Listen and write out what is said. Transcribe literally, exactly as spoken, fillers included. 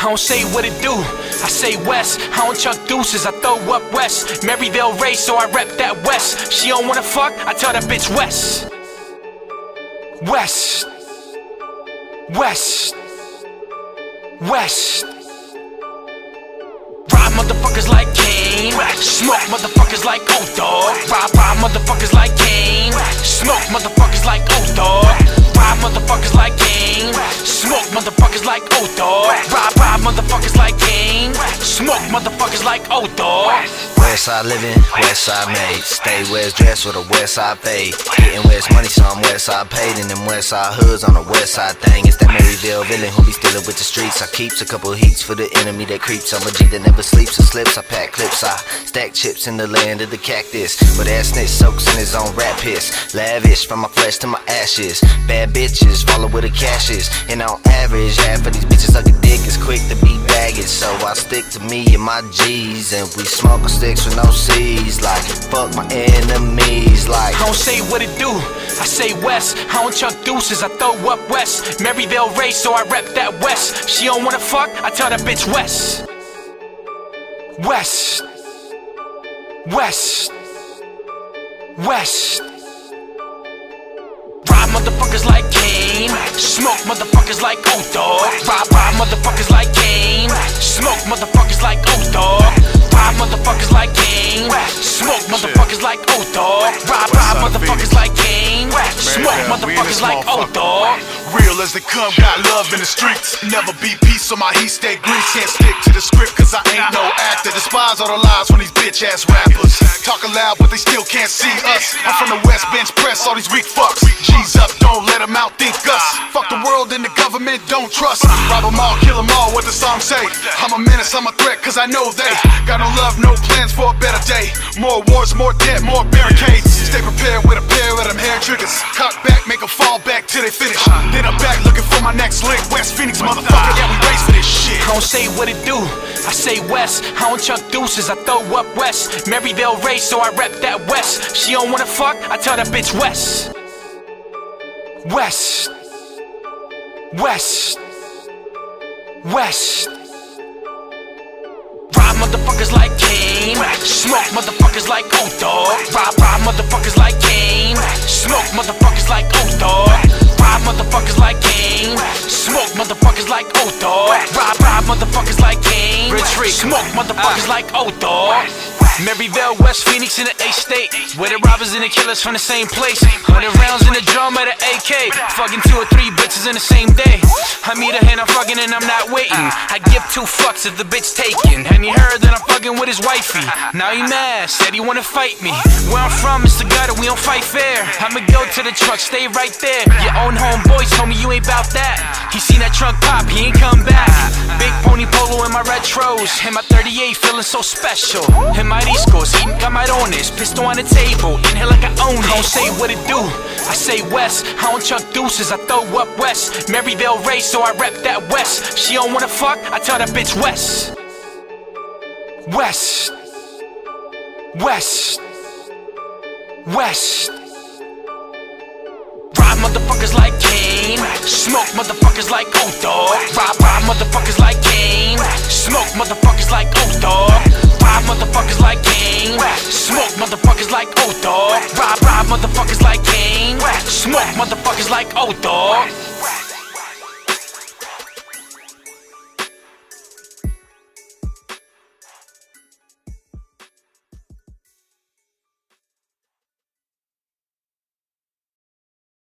I don't say what it do, I say west. I don't chuck deuces, I throw up west. Maryvale race, so I rep that west. She don't wanna fuck, I tell that bitch west. West. West. West. Ride motherfuckers like Kane, smoke motherfuckers like Old Dog. Ride, ride motherfuckers like Kane, smoke motherfuckers like Old Dog. Ride motherfuckers like Kane, smoke motherfuckers like Old Dog. Ride, ride motherfuckers like Kane, smoke motherfuckers like Old Dog. Westside living, Westside made. Stay West dressed with a Westside fade. Getting West money, so I'm Westside paid. And them Westside hoods on the Westside thing. It's that Maryvale villain who be stealing with the streets. I keeps a couple heats for the enemy that creeps. I'm a G that never sleeps or slips. I pack clips, I stack chips in the land of the cactus. But that snitch soaks in his own rat piss. Lavish from my flesh to my ashes. Bad bitches follow where the cash is. And on average, half of these bitches suck a dick is quick to be baggage. So I stick to me and my G's. And we smoke sticks with no C's. Like, fuck my enemies. Like, I don't say what it do, I say west. I don't chuck deuces, I throw up west. Maryvale race, so I rep that west. She don't wanna fuck, I tell that bitch west. West. West. West. Ride motherfuckers like Kane, smoke motherfuckers like Old Dog. Ride, ride motherfuckers like Kane, smoke motherfuckers like Old Dog. Ride motherfuckers like Kane, smoke motherfuckers like Old Dog. Ride, ride motherfuckers like Kane, smoke motherfuckers like Old Dog. Real as they come, got love in the streets. Never be peace, so my heat stay grease. Can't stick to the script, cause I ain't no actor. Despise all the lies from these bitch ass rappers. Talking loud, but they still can't see us. I'm from the West Bench Press, all these weak fucks. G's up, don't let them outthink us. Fuck the world and the government, don't trust. Rob them all, kill them all, what the song say. I'm a menace, I'm a threat, cause I know they got no love, no plans for a better day. More wars, more debt, more barricades. Stay prepared with a pair of them hair triggers. Cock back, make them fall back till they finish. Then I'm back looking for my next lick. West Phoenix, motherfucker, yeah, we race for this shit. I don't say what it do, I say west. I don't chuck deuces, I throw up west. Maryvale race, so I rep that west. She don't wanna fuck, I tell that bitch west. West. West. West. Ride motherfuckers like Kane, smoke motherfuckers like Old Dog. Ride, ride motherfuckers like Kane, smoke motherfuckers like Old Dog. Ride motherfuckers like Kane, smoke motherfuckers like Old Dog. Ride, ride motherfuckers like Kane, Rich Rico, smoke motherfuckers like Old Dog. Maryvale, West Phoenix in the A-State, where the robbers and the killers from the same place. Hundred rounds in the drum at the A K, fucking two or three bitches in the same day. I meet her and I'm fucking and I'm not waiting. I give two fucks if the bitch taken. And he heard that I'm fucking with his wifey. Now he mad, said he wanna fight me. Where I'm from, it's the gutter, we don't fight fair. I'ma go to the truck, stay right there. Your own homeboy told me you ain't bout that. He seen that trunk pop, he ain't come back. Big pony polo in my retros, and my thirty-eight feeling so special. And my East Coast, eating got my own this. Pistol on the table, in here like I own it. I don't say what it do, I say west. I don't chuck deuces, I throw up west. Maryvale race, so I rep that west. She don't wanna fuck, I tell that bitch west. West. West. West. Ride motherfuckers like Kane, smoke motherfuckers like Old Dog. Ride, ride motherfuckers like Kane, smoke motherfuckers like Old Dog. Ride motherfuckers like Kane, smoke motherfuckers like Old Dog. Ride, ride motherfuckers like Kane, smoke motherfuckers like Old Dog.